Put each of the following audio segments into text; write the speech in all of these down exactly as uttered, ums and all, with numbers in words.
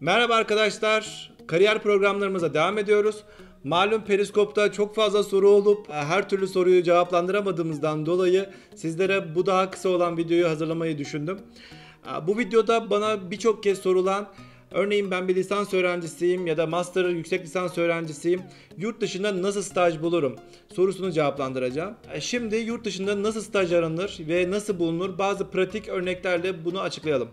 Merhaba arkadaşlar, kariyer programlarımıza devam ediyoruz. Malum Periskop'ta çok fazla soru olup her türlü soruyu cevaplandıramadığımızdan dolayı sizlere bu daha kısa olan videoyu hazırlamayı düşündüm. Bu videoda bana birçok kez sorulan, örneğin ben bir lisans öğrencisiyim ya da master yüksek lisans öğrencisiyim, yurt dışında nasıl staj bulurum sorusunu cevaplandıracağım. Şimdi yurt dışında nasıl staj aranır ve nasıl bulunur, bazı pratik örneklerle bunu açıklayalım.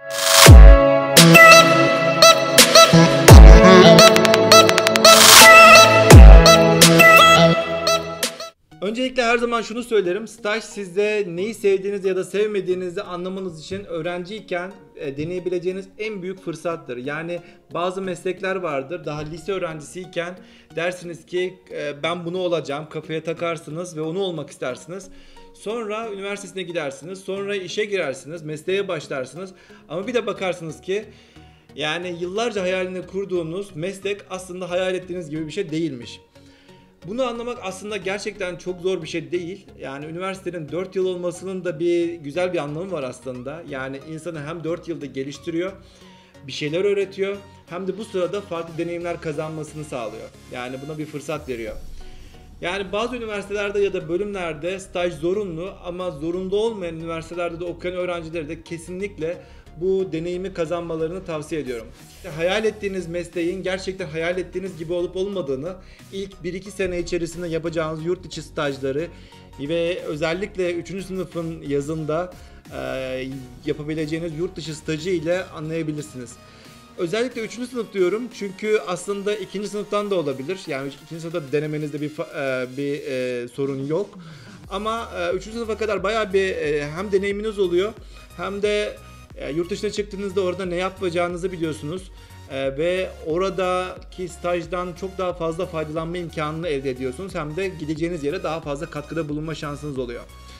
Öncelikle her zaman şunu söylerim, staj sizde neyi sevdiğinizi ya da sevmediğinizi anlamanız için öğrenciyken e, deneyebileceğiniz en büyük fırsattır. Yani bazı meslekler vardır, daha lise öğrencisiyken dersiniz ki e, ben bunu olacağım, kafaya takarsınız ve onu olmak istersiniz. Sonra üniversitesine gidersiniz, sonra işe girersiniz, mesleğe başlarsınız ama bir de bakarsınız ki yani yıllarca hayalini kurduğunuz meslek aslında hayal ettiğiniz gibi bir şey değilmiş. Bunu anlamak aslında gerçekten çok zor bir şey değil. Yani üniversitenin dört yıl olmasının da bir güzel bir anlamı var aslında. Yani insanı hem dört yılda geliştiriyor, bir şeyler öğretiyor, hem de bu sırada farklı deneyimler kazanmasını sağlıyor. Yani buna bir fırsat veriyor. Yani bazı üniversitelerde ya da bölümlerde staj zorunlu ama zorunda olmayan üniversitelerde de okuyan öğrencileri de kesinlikle bu deneyimi kazanmalarını tavsiye ediyorum. Hayal ettiğiniz mesleğin gerçekten hayal ettiğiniz gibi olup olmadığını ilk bir iki sene içerisinde yapacağınız yurt içi stajları ve özellikle üçüncü sınıfın yazında e, yapabileceğiniz yurt dışı stajı ile anlayabilirsiniz. Özellikle üçüncü sınıf diyorum çünkü aslında ikinci sınıftan da olabilir. Yani ikinci sınıfta denemenizde bir e, bir e, sorun yok. Ama e, üçüncü sınıfa kadar bayağı bir e, hem deneyiminiz oluyor hem de e, yurt dışına çıktığınızda orada ne yapacağınızı biliyorsunuz. E, ve oradaki stajdan çok daha fazla faydalanma imkanını elde ediyorsunuz. Hem de gideceğiniz yere daha fazla katkıda bulunma şansınız oluyor.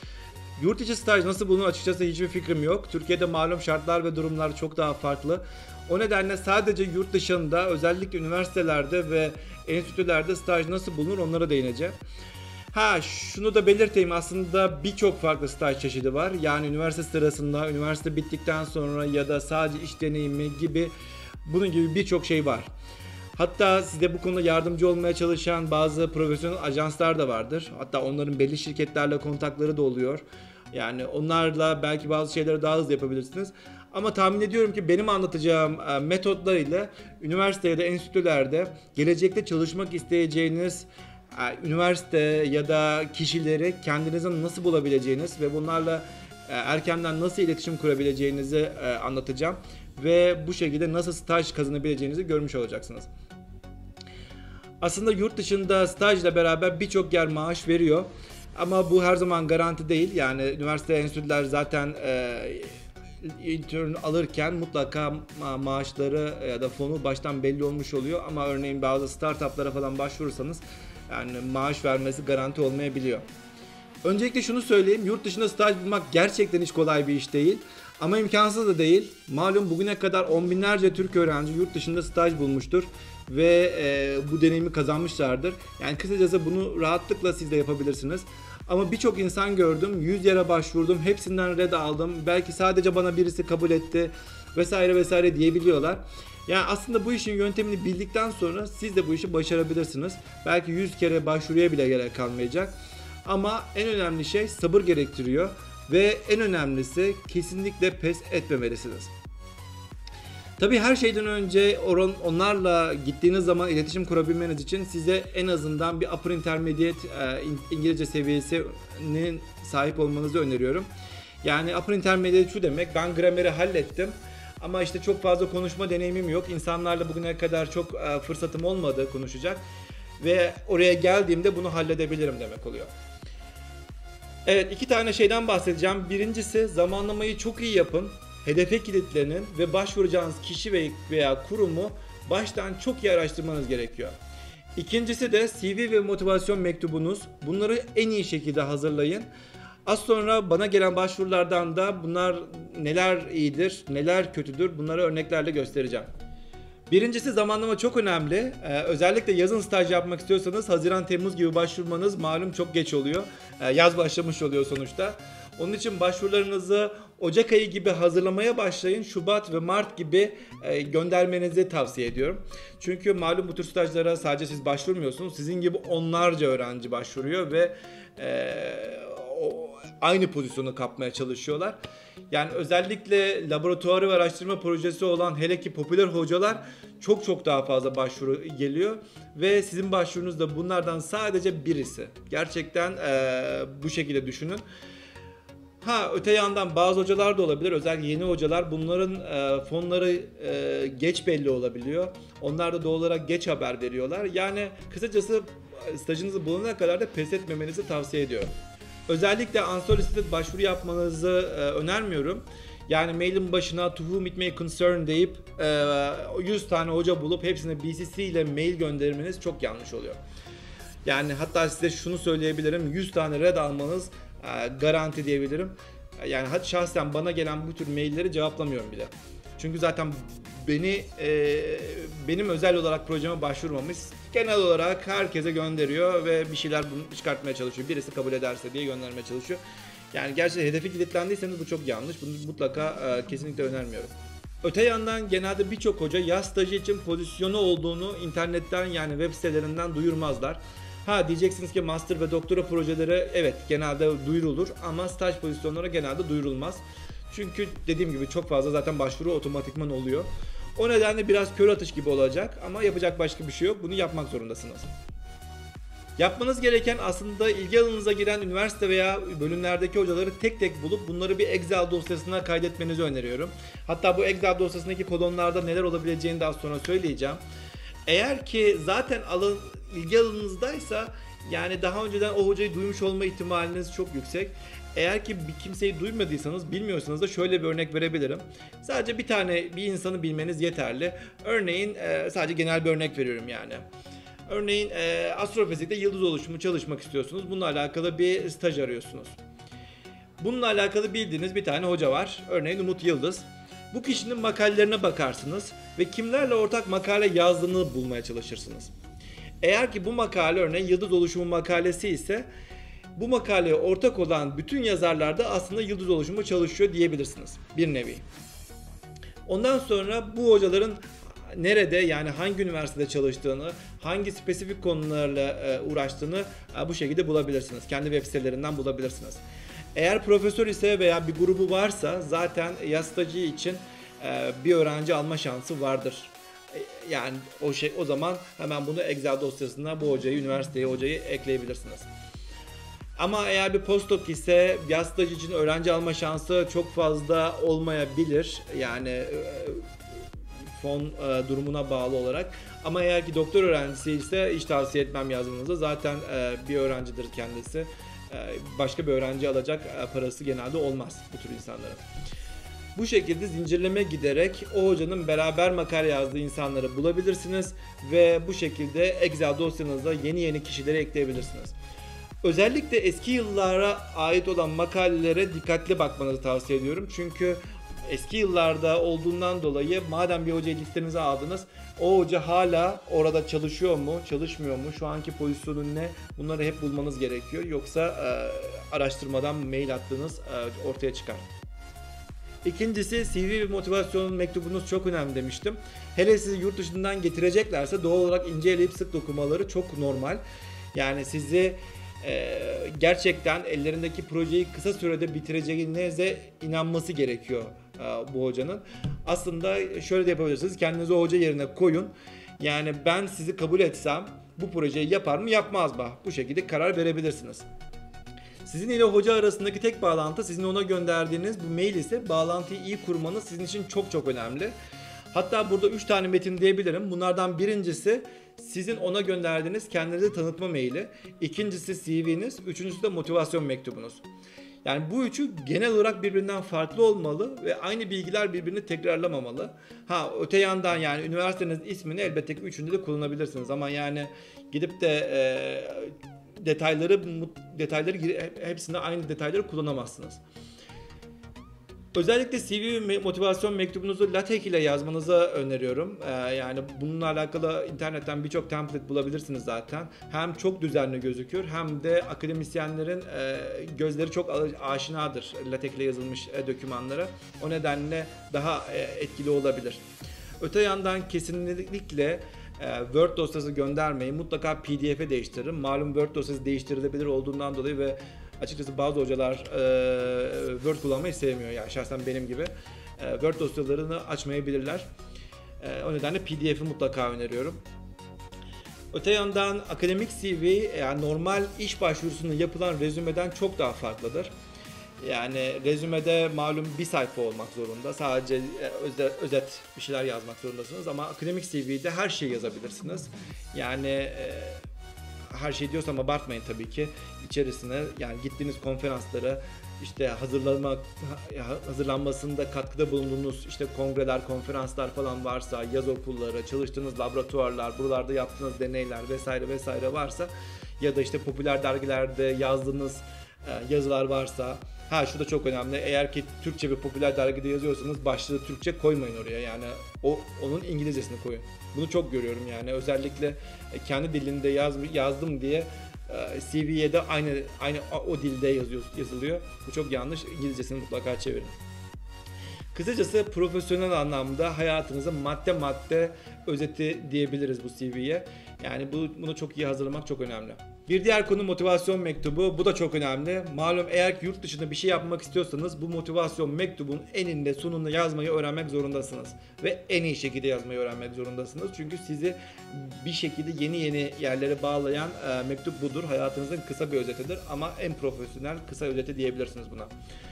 Yurt içi staj nasıl bulunur açıkçası hiçbir fikrim yok. Türkiye'de malum şartlar ve durumlar çok daha farklı. O nedenle sadece yurt dışında özellikle üniversitelerde ve enstitülerde staj nasıl bulunur onlara değineceğim. Ha şunu da belirteyim, aslında birçok farklı staj çeşidi var. Yani üniversite sırasında, üniversite bittikten sonra ya da sadece iş deneyimi gibi bunun gibi birçok şey var. Hatta size bu konuda yardımcı olmaya çalışan bazı profesyonel ajanslar da vardır. Hatta onların belli şirketlerle kontakları da oluyor. Yani onlarla belki bazı şeyleri daha hızlı yapabilirsiniz. Ama tahmin ediyorum ki benim anlatacağım metotlar ile üniversite ya da enstitülerde gelecekte çalışmak isteyeceğiniz üniversite ya da kişileri kendinize nasıl bulabileceğiniz ve bunlarla erkenden nasıl iletişim kurabileceğinizi anlatacağım. Ve bu şekilde nasıl staj kazanabileceğinizi görmüş olacaksınız. Aslında yurt dışında stajla beraber birçok yer maaş veriyor. Ama bu her zaman garanti değil. Yani üniversite enstitüler zaten e, intern alırken mutlaka ma- maaşları ya da fonu baştan belli olmuş oluyor. Ama örneğin bazı startuplara falan başvurursanız yani maaş vermesi garanti olmayabiliyor. Öncelikle şunu söyleyeyim, yurt dışında staj bulmak gerçekten hiç kolay bir iş değil. Ama imkansız da değil. Malum bugüne kadar on binlerce Türk öğrenci yurt dışında staj bulmuştur ve e, bu deneyimi kazanmışlardır. Yani kısacası bunu rahatlıkla siz de yapabilirsiniz. Ama birçok insan gördüm, yüz yere başvurdum, hepsinden red aldım. Belki sadece bana birisi kabul etti vesaire vesaire diyebiliyorlar. Yani aslında bu işin yöntemini bildikten sonra siz de bu işi başarabilirsiniz. Belki yüz kere başvuruya bile gerek kalmayacak. Ama en önemli şey sabır gerektiriyor. Ve en önemlisi kesinlikle pes etmemelisiniz. Tabii her şeyden önce onlarla gittiğiniz zaman iletişim kurabilmeniz için size en azından bir upper intermediate İngilizce seviyesinin sahip olmanızı öneriyorum. Yani upper intermediate şu demek, ben grameri hallettim ama işte çok fazla konuşma deneyimim yok. İnsanlarla bugüne kadar çok fırsatım olmadı konuşacak ve oraya geldiğimde bunu halledebilirim demek oluyor. Evet, iki tane şeyden bahsedeceğim. Birincisi, zamanlamayı çok iyi yapın. Hedefe kilitlenin ve başvuracağınız kişi veya kurumu baştan çok iyi araştırmanız gerekiyor. İkincisi de C V ve motivasyon mektubunuz. Bunları en iyi şekilde hazırlayın. Az sonra bana gelen başvurulardan da bunlar neler iyidir, neler kötüdür bunları örneklerle göstereceğim. Birincisi, zamanlama çok önemli. Ee, özellikle yazın staj yapmak istiyorsanız Haziran-Temmuz gibi başvurmanız malum çok geç oluyor. Ee, yaz başlamış oluyor sonuçta. Onun için başvurularınızı Ocak ayı gibi hazırlamaya başlayın. Şubat ve Mart gibi e, göndermenizi tavsiye ediyorum. Çünkü malum bu tür stajlara sadece siz başvurmuyorsunuz. Sizin gibi onlarca öğrenci başvuruyor ve e, o, aynı pozisyonu kapmaya çalışıyorlar. Yani özellikle laboratuvarı ve araştırma projesi olan, hele ki popüler hocalar, çok çok daha fazla başvuru geliyor ve sizin başvurunuz da bunlardan sadece birisi. Gerçekten e, bu şekilde düşünün. Ha, öte yandan bazı hocalar da olabilir. Özellikle yeni hocalar, bunların e, fonları e, geç belli olabiliyor. Onlar da doğal olarak geç haber veriyorlar. Yani kısacası stajınızı bulana kadar da pes etmemenizi tavsiye ediyorum. Özellikle unsolicited başvuru yapmanızı e, önermiyorum. Yani mailin başına to whom it may concern deyip e, yüz tane hoca bulup hepsine B C C ile mail göndermeniz çok yanlış oluyor. Yani hatta size şunu söyleyebilirim, yüz tane red almanız e, garanti diyebilirim. Yani hadi şahsen bana gelen bu tür mailleri cevaplamıyorum bile. Çünkü zaten beni e, benim özel olarak projeme başvurmamış, genel olarak herkese gönderiyor ve bir şeyler bunu çıkartmaya çalışıyor. Birisi kabul ederse diye göndermeye çalışıyor. Yani gerçekten hedefi kilitlendiyseniz bu çok yanlış. Bunu mutlaka e, kesinlikle önermiyorum. Öte yandan genelde birçok hoca yaz stajı için pozisyonu olduğunu internetten, yani web sitelerinden duyurmazlar. Ha, diyeceksiniz ki master ve doktora projeleri evet genelde duyurulur ama staj pozisyonları genelde duyurulmaz. Çünkü dediğim gibi çok fazla zaten başvuru otomatikman oluyor. O nedenle biraz kör atış gibi olacak ama yapacak başka bir şey yok. Bunu yapmak zorundasınız. Yapmanız gereken aslında ilgi alanınıza giren üniversite veya bölümlerdeki hocaları tek tek bulup bunları bir Excel dosyasına kaydetmenizi öneriyorum. Hatta bu Excel dosyasındaki kolonlarda neler olabileceğini daha sonra söyleyeceğim. Eğer ki zaten alan, ilgi alanınızdaysa, yani daha önceden o hocayı duymuş olma ihtimaliniz çok yüksek. Eğer ki bir kimseyi duymadıysanız, bilmiyorsanız da şöyle bir örnek verebilirim. Sadece bir tane bir insanı bilmeniz yeterli. Örneğin sadece genel bir örnek veriyorum yani. Örneğin e, astrofizikte yıldız oluşumu çalışmak istiyorsunuz. Bununla alakalı bir staj arıyorsunuz. Bununla alakalı bildiğiniz bir tane hoca var. Örneğin Umut Yıldız. Bu kişinin makalelerine bakarsınız ve kimlerle ortak makale yazdığını bulmaya çalışırsınız. Eğer ki bu makale örneğin yıldız oluşumu makalesi ise bu makaleye ortak olan bütün yazarlar da aslında yıldız oluşumu çalışıyor diyebilirsiniz bir nevi. Ondan sonra bu hocaların nerede, yani hangi üniversitede çalıştığını, hangi spesifik konularla uğraştığını bu şekilde bulabilirsiniz. Kendi web sitelerinden bulabilirsiniz. Eğer profesör ise veya bir grubu varsa zaten yaz stajı için bir öğrenci alma şansı vardır. Yani o şey, o zaman hemen bunu Excel dosyasına bu hocayı, üniversiteye hocayı ekleyebilirsiniz. Ama eğer bir postdoc ise yaz stajı için öğrenci alma şansı çok fazla olmayabilir. Yani fon e, durumuna bağlı olarak. Ama eğer ki doktor öğrencisi ise hiç tavsiye etmem yazmanızı. Zaten e, bir öğrencidir kendisi. E, başka bir öğrenci alacak e, parası genelde olmaz bu tür insanların. Bu şekilde zincirleme giderek o hocanın beraber makale yazdığı insanları bulabilirsiniz ve bu şekilde Excel dosyanıza yeni yeni kişileri ekleyebilirsiniz. Özellikle eski yıllara ait olan makalelere dikkatli bakmanızı tavsiye ediyorum. Çünkü eski yıllarda olduğundan dolayı madem bir hocayı listenize aldınız, o hoca hala orada çalışıyor mu, çalışmıyor mu, şu anki pozisyonu ne, bunları hep bulmanız gerekiyor. Yoksa e, araştırmadan mail attığınız e, ortaya çıkar. İkincisi, C V ve motivasyon mektubunuz çok önemli demiştim. Hele sizi yurt dışından getireceklerse doğal olarak inceleyip sık dokumaları çok normal. Yani sizi e, gerçekten ellerindeki projeyi kısa sürede bitireceğinize inanması gerekiyor e, bu hocanın. Aslında şöyle de yapabilirsiniz, kendinizi o hoca yerine koyun. Yani ben sizi kabul etsem bu projeyi yapar mı yapmaz mı? Bu şekilde karar verebilirsiniz. Sizin ile hoca arasındaki tek bağlantı sizin ona gönderdiğiniz bu mail ise bağlantıyı iyi kurmanız sizin için çok çok önemli. Hatta burada üç tane metin diyebilirim. Bunlardan birincisi sizin ona gönderdiğiniz kendinizi tanıtma maili. İkincisi C V'niz. Üçüncüsü de motivasyon mektubunuz. Yani bu üçü genel olarak birbirinden farklı olmalı ve aynı bilgiler birbirini tekrarlamamalı. Ha, öte yandan yani üniversitenizin ismini elbette ki üçünde de kullanabilirsiniz ama yani gidip de e, detayları detayları hepsinde aynı detayları kullanamazsınız. Özellikle C V ve motivasyon mektubunuzu LaTeX ile yazmanızı öneriyorum. Ee, yani bununla alakalı internetten birçok template bulabilirsiniz zaten. Hem çok düzenli gözükür hem de akademisyenlerin e, gözleri çok aşinadır LaTeX ile yazılmış e, dokümanlara. O nedenle daha e, etkili olabilir. Öte yandan kesinlikle Word dosyası göndermeyi mutlaka P D F'e değiştiririm. Malum Word dosyası değiştirilebilir olduğundan dolayı ve açıkçası bazı hocalar e, Word kullanmayı sevmiyor. Yani şahsen benim gibi e, Word dosyalarını açmayabilirler. E, o nedenle P D F'i mutlaka öneriyorum. Öte yandan akademik C V yani normal iş başvurusunda yapılan rezümeden çok daha farklıdır. Yani rezümede malum bir sayfa olmak zorunda. Sadece özet, özet bir şeyler yazmak zorundasınız ama akademik C V'de her şeyi yazabilirsiniz. Yani e, her şey diyorsam abartmayın tabii ki. İçerisine yani gittiğiniz konferanslara, işte hazırlanma hazırlanmasında katkıda bulunduğunuz işte kongreler, konferanslar falan varsa, yaz okulları, çalıştığınız laboratuvarlar, buralarda yaptığınız deneyler vesaire vesaire varsa ya da işte popüler dergilerde yazdığınız yazılar varsa, ha şu da çok önemli, eğer ki Türkçe bir popüler dergide yazıyorsanız başlığı Türkçe koymayın oraya, yani o onun İngilizcesini koyun. Bunu çok görüyorum yani, özellikle kendi dilinde yaz, yazdım diye C V'ye de aynı aynı o dilde yazıyor, yazılıyor. Bu çok yanlış. İngilizcesini mutlaka çevirin. Kısacası profesyonel anlamda hayatınızın madde madde özeti diyebiliriz bu C V'ye. Yani bu, bunu çok iyi hazırlamak çok önemli. Bir diğer konu motivasyon mektubu. Bu da çok önemli. Malum eğer ki yurt dışında bir şey yapmak istiyorsanız bu motivasyon mektubun eninde sonunda yazmayı öğrenmek zorundasınız. Ve en iyi şekilde yazmayı öğrenmek zorundasınız. Çünkü sizi bir şekilde yeni yeni yerlere bağlayan e, mektup budur. Hayatınızın kısa bir özetidir ama en profesyonel kısa özeti diyebilirsiniz buna.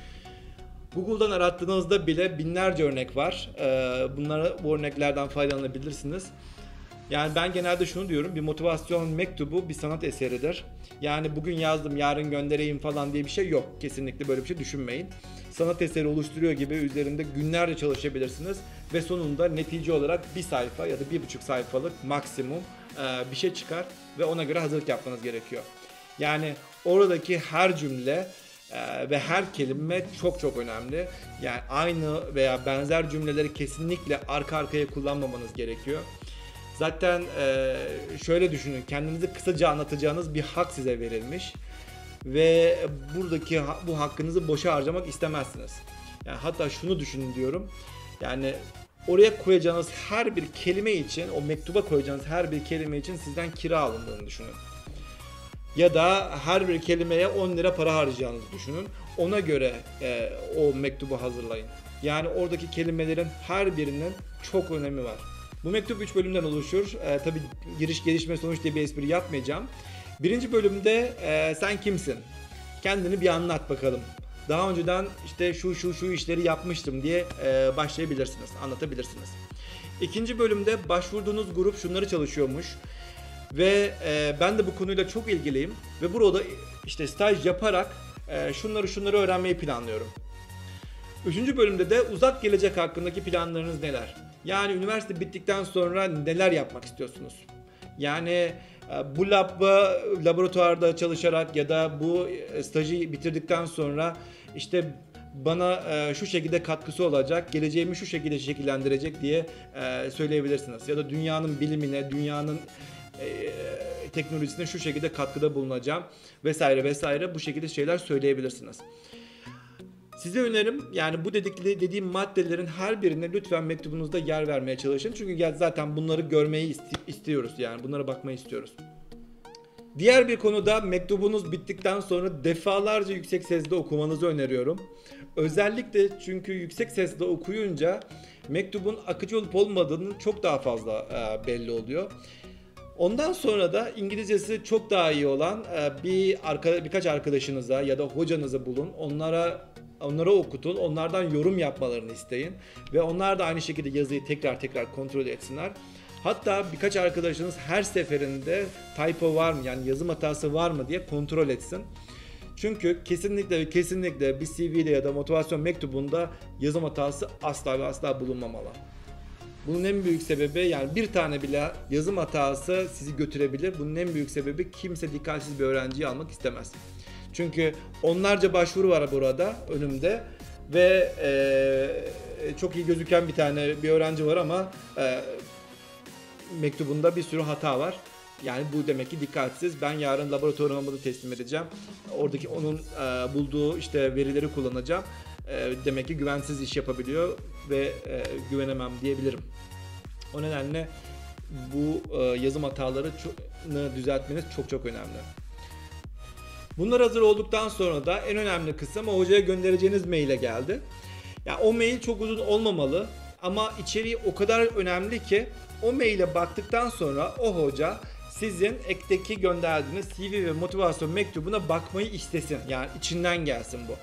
Google'dan arattığınızda bile binlerce örnek var. Bunlara, bu örneklerden faydalanabilirsiniz. Yani ben genelde şunu diyorum, bir motivasyon mektubu bir sanat eseridir. Yani bugün yazdım yarın göndereyim falan diye bir şey yok. Kesinlikle böyle bir şey düşünmeyin. Sanat eseri oluşturuyor gibi üzerinde günlerce çalışabilirsiniz ve sonunda netice olarak bir sayfa ya da bir buçuk sayfalık maksimum bir şey çıkar ve ona göre hazırlık yapmanız gerekiyor. Yani oradaki her cümle ve her kelime çok çok önemli. Yani aynı veya benzer cümleleri kesinlikle arka arkaya kullanmamanız gerekiyor. Zaten şöyle düşünün, kendinizi kısaca anlatacağınız bir hak size verilmiş ve buradaki bu hakkınızı boşa harcamak istemezsiniz. Yani hatta şunu düşünün diyorum. Yani oraya koyacağınız her bir kelime için, o mektuba koyacağınız her bir kelime için sizden kira alındığını düşünün. Ya da her bir kelimeye on lira para harcayacağınızı düşünün. Ona göre e, o mektubu hazırlayın. Yani oradaki kelimelerin her birinin çok önemi var. Bu mektup üç bölümden oluşur. E, tabii giriş, gelişme, sonuç diye bir espri yapmayacağım. Birinci bölümde e, sen kimsin? Kendini bir anlat bakalım. Daha önceden işte şu şu şu işleri yapmıştım diye e, başlayabilirsiniz, anlatabilirsiniz. İkinci bölümde başvurduğunuz grup şunları çalışıyormuş. Ve e, ben de bu konuyla çok ilgiliyim ve burada işte staj yaparak e, şunları şunları öğrenmeyi planlıyorum. Üçüncü bölümde de uzak gelecek hakkındaki planlarınız neler? Yani üniversite bittikten sonra neler yapmak istiyorsunuz? Yani e, bu labda, laboratuvarda çalışarak ya da bu stajı bitirdikten sonra işte bana e, şu şekilde katkısı olacak, geleceğimi şu şekilde şekillendirecek diye e, söyleyebilirsiniz. Ya da dünyanın bilimine, dünyanın teknolojisine şu şekilde katkıda bulunacağım vesaire vesaire, bu şekilde şeyler söyleyebilirsiniz. Size önerim, yani bu dedikleri, dediğim maddelerin her birine lütfen mektubunuzda yer vermeye çalışın. Çünkü zaten bunları görmeyi istiyoruz, yani bunlara bakmayı istiyoruz. Diğer bir konuda mektubunuz bittikten sonra defalarca yüksek sesle okumanızı öneriyorum. Özellikle çünkü yüksek sesle okuyunca mektubun akıcı olup olmadığının çok daha fazla belli oluyor. Ondan sonra da İngilizcesi çok daha iyi olan bir arka, birkaç arkadaşınıza ya da hocanıza bulun. Onlara onlara okutun. Onlardan yorum yapmalarını isteyin ve onlar da aynı şekilde yazıyı tekrar tekrar kontrol etsinler. Hatta birkaç arkadaşınız her seferinde typo var mı, yani yazım hatası var mı diye kontrol etsin. Çünkü kesinlikle ve kesinlikle bir C V'de ya da motivasyon mektubunda yazım hatası asla ve asla bulunmamalı. Bunun en büyük sebebi, yani bir tane bile yazım hatası sizi götürebilir. Bunun en büyük sebebi, kimse dikkatsiz bir öğrenciyi almak istemez. Çünkü onlarca başvuru var burada önümde ve e, çok iyi gözüken bir tane bir öğrenci var ama e, mektubunda bir sürü hata var. Yani bu demek ki dikkatsiz. Ben yarın laboratuvarıma bunu teslim edeceğim. Oradaki onun e, bulduğu işte verileri kullanacağım. E, demek ki güvensiz iş yapabiliyor ve e, güvenemem diyebilirim. O nedenle bu e, yazım hatalarını düzeltmeniz çok çok önemli. Bunlar hazır olduktan sonra da en önemli kısım o hocaya göndereceğiniz maile geldi. Yani o mail çok uzun olmamalı ama içeriği o kadar önemli ki o maile baktıktan sonra o hoca sizin ekteki gönderdiğiniz C V ve motivasyon mektubuna bakmayı istesin. Yani içinden gelsin bu.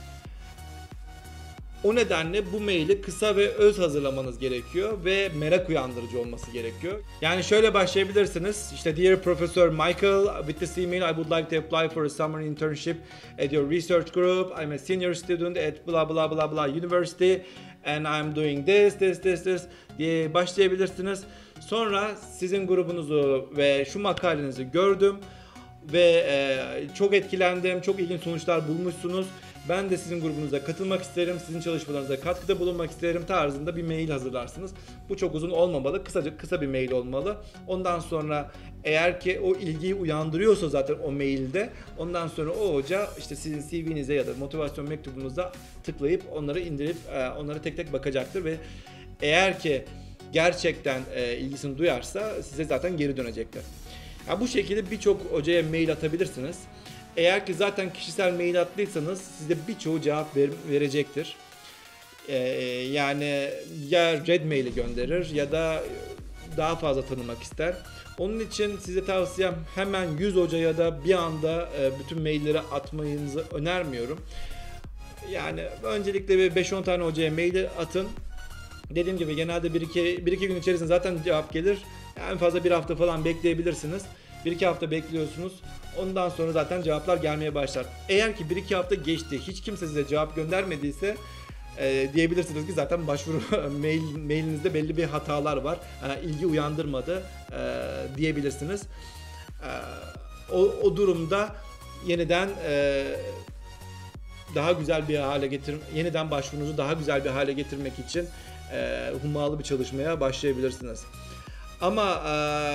O nedenle bu maili kısa ve öz hazırlamanız gerekiyor ve merak uyandırıcı olması gerekiyor. Yani şöyle başlayabilirsiniz. İşte Dear Professor Michael, with this email I would like to apply for a summer internship at your research group. I'm a senior student at blah blah blah blah university and I'm doing this, this, this, this diye başlayabilirsiniz. Sonra sizin grubunuzu ve şu makalenizi gördüm ve e, çok etkilendim, çok ilginç sonuçlar bulmuşsunuz. Ben de sizin grubunuza katılmak isterim, sizin çalışmalarınıza katkıda bulunmak isterim tarzında bir mail hazırlarsınız. Bu çok uzun olmamalı, kısaca kısa bir mail olmalı. Ondan sonra eğer ki o ilgiyi uyandırıyorsa zaten o mailde, ondan sonra o hoca işte sizin C V'nize ya da motivasyon mektubunuza tıklayıp onları indirip onları tek tek bakacaktır ve eğer ki gerçekten ilgisini duyarsa size zaten geri dönecektir. Ya bu şekilde birçok hocaya mail atabilirsiniz. Eğer ki zaten kişisel mail attıysanız size birçoğu cevap ver, verecektir. Ee, yani ya red maili gönderir ya da daha fazla tanımak ister. Onun için size tavsiyem hemen yüz hocaya da bir anda bütün mailleri atmayınızı önermiyorum. Yani öncelikle bir beş on tane hocaya mail atın. Dediğim gibi genelde bir iki bir iki gün içerisinde zaten cevap gelir. Yani en fazla bir hafta falan bekleyebilirsiniz. bir iki hafta bekliyorsunuz. Ondan sonra zaten cevaplar gelmeye başlar. Eğer ki bir iki hafta geçti, hiç kimse size cevap göndermediyse e, diyebilirsiniz ki zaten başvuru mail, mailinizde belli bir hatalar var. E, ilgi uyandırmadı e, diyebilirsiniz. E, o, o durumda yeniden e, daha güzel bir hale getir, yeniden başvurunuzu daha güzel bir hale getirmek için e, hummalı bir çalışmaya başlayabilirsiniz. Ama e,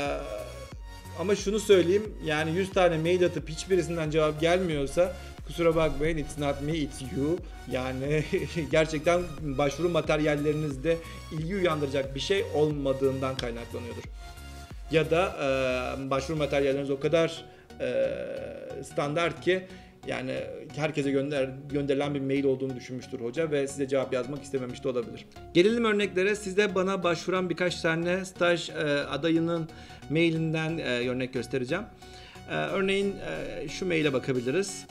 Ama şunu söyleyeyim, yani yüz tane mail atıp hiçbirisinden cevap gelmiyorsa kusura bakmayın, it's not me, it's you. Yani gerçekten başvuru materyallerinizde ilgi uyandıracak bir şey olmadığından kaynaklanıyordur. Ya da e, başvuru materyalleriniz o kadar e, standart ki yani herkese gönder, gönderilen bir mail olduğunu düşünmüştür hoca ve size cevap yazmak istememiş de olabilir. Gelelim örneklere. Size bana başvuran birkaç tane staj e, adayının mailinden e, örnek göstereceğim. E, örneğin e, şu maile bakabiliriz.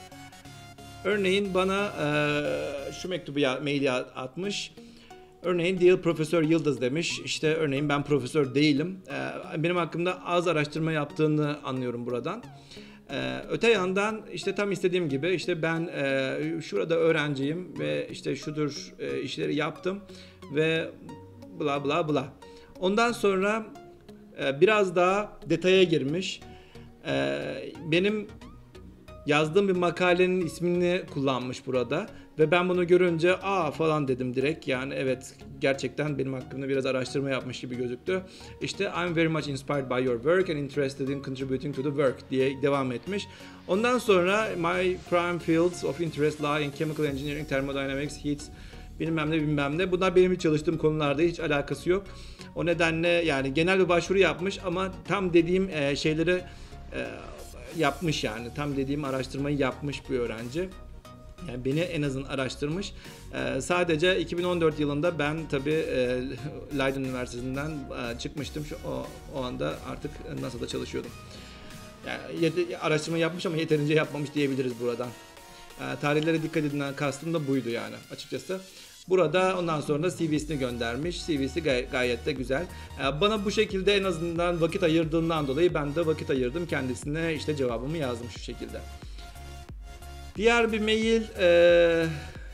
Örneğin bana e, şu mektubu ya, maili atmış. Örneğin Dear Profesör Yıldız demiş. İşte örneğin ben profesör değilim. E, benim hakkımda az araştırma yaptığını anlıyorum buradan. Ee, öte yandan işte tam istediğim gibi işte ben e, şurada öğrenciyim ve işte şudur e, işleri yaptım ve bla bla bla. Ondan sonra e, biraz daha detaya girmiş. E, benim yazdığım bir makalenin ismini kullanmış burada ve ben bunu görünce aa falan dedim direkt. Yani evet, gerçekten benim hakkımda biraz araştırma yapmış gibi gözüktü. İşte I'm very much inspired by your work and interested in contributing to the work diye devam etmiş. Ondan sonra my prime fields of interest lie in chemical engineering, thermodynamics, heat, bilmem ne bilmem ne. Bunlar benim çalıştığım konularda hiç alakası yok. O nedenle yani genel bir başvuru yapmış ama tam dediğim e, şeyleri e, yapmış yani. Tam dediğim araştırmayı yapmış bir öğrenci. Yani beni en azından araştırmış. Ee, sadece iki bin on dört yılında ben tabii e, Leiden Üniversitesi'nden e, çıkmıştım. Şu, o, o anda artık NASA'da çalışıyordum. Yani yet- araştırma yapmış ama yeterince yapmamış diyebiliriz buradan. E, tarihlere dikkat edilen kastım da buydu yani açıkçası. Burada ondan sonra C V'sini göndermiş. C V'si gay- gayet de güzel. E, bana bu şekilde en azından vakit ayırdığından dolayı ben de vakit ayırdım. Kendisine işte cevabımı yazdım şu şekilde. Diğer bir mail e,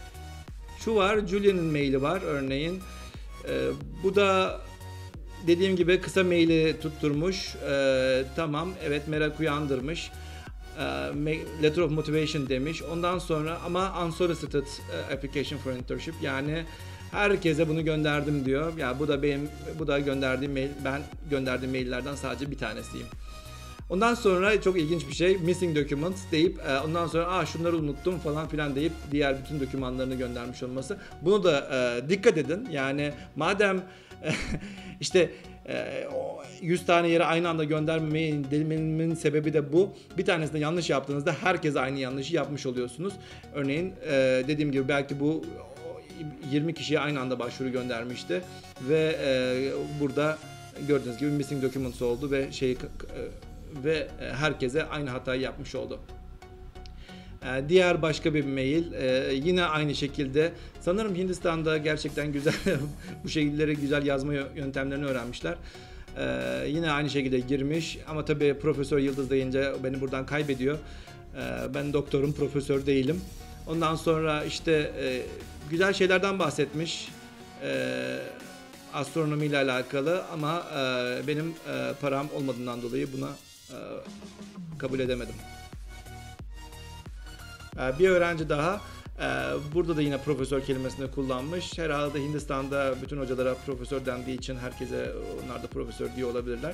şu var, Julia'nın maili var örneğin. E, bu da dediğim gibi kısa maili tutturmuş. E, tamam, evet, merak uyandırmış. letter of motivation demiş. Ondan sonra ama unsolicited application for internship, yani herkese bunu gönderdim diyor. Ya yani bu da benim bu da gönderdiğim mail, ben gönderdiğim maillerden sadece bir tanesiyim. Ondan sonra çok ilginç bir şey, missing documents deyip ondan sonra aa şunları unuttum falan filan deyip diğer bütün dokümanlarını göndermiş olması. Bunu da e, dikkat edin. Yani madem işte yüz tane yere aynı anda göndermemeyi dememin sebebi de bu. Bir tanesinde yanlış yaptığınızda herkese aynı yanlışı yapmış oluyorsunuz. Örneğin dediğim gibi belki bu yirmi kişiye aynı anda başvuru göndermişti ve burada gördüğünüz gibi missing documents oldu ve şey ve herkese aynı hatayı yapmış oldu. Diğer başka bir mail yine aynı şekilde, sanırım Hindistan'da gerçekten güzel bu şekilleri güzel yazma yöntemlerini öğrenmişler. Yine aynı şekilde girmiş ama tabii Profesör Yıldız deyince beni buradan kaybediyor. Ben doktorum, profesör değilim. Ondan sonra işte güzel şeylerden bahsetmiş. Astronomiyle alakalı ama benim param olmadığından dolayı buna kabul edemedim. Bir öğrenci daha burada da yine profesör kelimesini kullanmış. Herhalde Hindistan'da bütün hocalara profesör dendiği için herkese onlar da profesör diye olabilirler.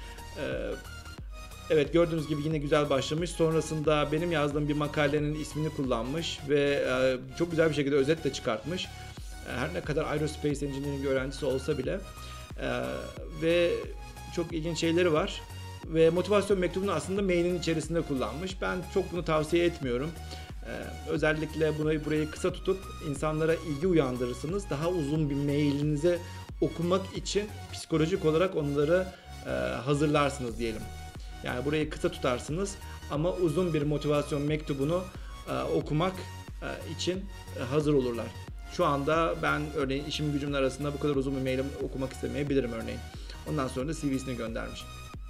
Evet, gördüğünüz gibi yine güzel başlamış. Sonrasında benim yazdığım bir makalenin ismini kullanmış ve çok güzel bir şekilde özet de çıkartmış. Her ne kadar Aerospace Engineering öğrencisi olsa bile ve çok ilginç şeyleri var. Ve motivasyon mektubunu aslında mailin içerisinde kullanmış. Ben çok bunu tavsiye etmiyorum. Ee, özellikle burayı burayı kısa tutup insanlara ilgi uyandırırsınız. Daha uzun bir mailinizi okumak için psikolojik olarak onları e, hazırlarsınız diyelim. Yani burayı kısa tutarsınız ama uzun bir motivasyon mektubunu e, okumak e, için e, hazır olurlar. Şu anda ben örneğin işim gücümün arasında bu kadar uzun bir maili okumak istemeyebilirim örneğin. Ondan sonra da C V'sini göndermiş.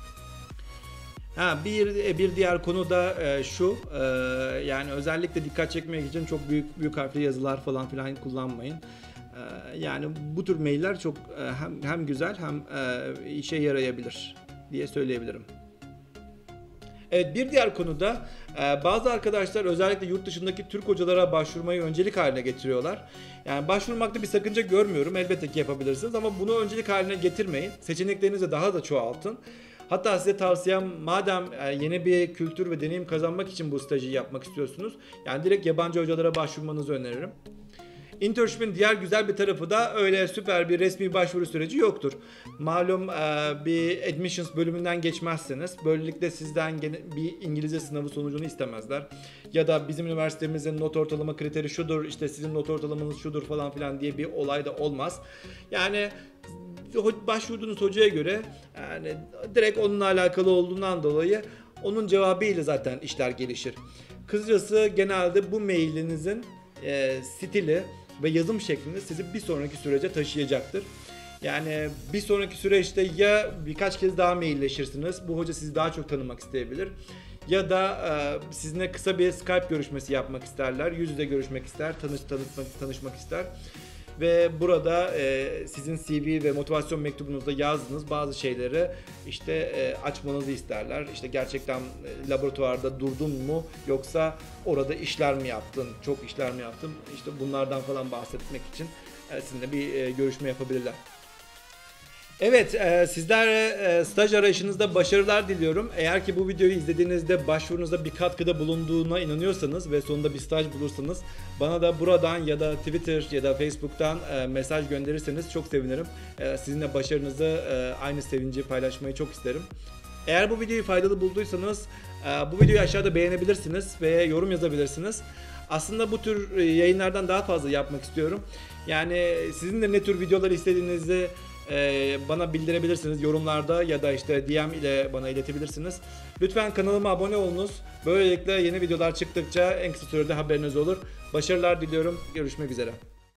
Ha, bir bir diğer konu da e, şu, e, yani özellikle dikkat çekmek için çok büyük büyük harfli yazılar falan filan kullanmayın. E, yani bu tür mailler çok e, hem hem güzel hem e, işe yarayabilir diye söyleyebilirim. Evet, bir diğer konuda e, bazı arkadaşlar özellikle yurt dışındaki Türk hocalara başvurmayı öncelik haline getiriyorlar. Yani başvurmakta bir sakınca görmüyorum, elbette ki yapabilirsiniz ama bunu öncelik haline getirmeyin. Seçeneklerinizi daha da çoğaltın. Hatta size tavsiyem, madem yeni bir kültür ve deneyim kazanmak için bu stajı yapmak istiyorsunuz, yani direkt yabancı hocalara başvurmanızı öneririm. Internship'in diğer güzel bir tarafı da öyle süper bir resmi başvuru süreci yoktur. Malum bir admissions bölümünden geçmezseniz böylelikle sizden bir İngilizce sınavı sonucunu istemezler. Ya da bizim üniversitemizin not ortalama kriteri şudur, işte sizin not ortalamanız şudur falan filan diye bir olay da olmaz. Yani başvurduğunuz hocaya göre yani direkt onunla alakalı olduğundan dolayı onun cevabıyla zaten işler gelişir. Kısacası genelde bu mailinizin e, stili ve yazım şeklini sizi bir sonraki sürece taşıyacaktır. Yani bir sonraki süreçte ya birkaç kez daha mailleşirsiniz, bu hoca sizi daha çok tanımak isteyebilir. Ya da e, sizinle kısa bir Skype görüşmesi yapmak isterler, yüz yüze görüşmek ister, tanış, tanışmak, tanışmak ister. Ve burada e, sizin C V ve motivasyon mektubunuzda yazdığınız bazı şeyleri işte e, açmanızı isterler. İşte gerçekten e, laboratuvarda durdun mu yoksa orada işler mi yaptın, çok işler mi yaptın? İşte bunlardan falan bahsetmek için e, sizinle bir e, görüşme yapabilirler. Evet, e, sizlere e, staj arayışınızda başarılar diliyorum. Eğer ki bu videoyu izlediğinizde başvurunuzda bir katkıda bulunduğuna inanıyorsanız ve sonunda bir staj bulursanız bana da buradan ya da Twitter ya da Facebook'tan e, mesaj gönderirseniz çok sevinirim. E, sizinle başarınızı, e, aynı sevinci paylaşmayı çok isterim. Eğer bu videoyu faydalı bulduysanız e, bu videoyu aşağıda beğenebilirsiniz ve yorum yazabilirsiniz. Aslında bu tür yayınlardan daha fazla yapmak istiyorum. Yani sizin de ne tür videolar istediğinizi Ee, bana bildirebilirsiniz yorumlarda ya da işte D M ile bana iletebilirsiniz. Lütfen kanalıma abone olunuz. Böylelikle yeni videolar çıktıkça en kısa sürede haberiniz olur. Başarılar diliyorum. Görüşmek üzere.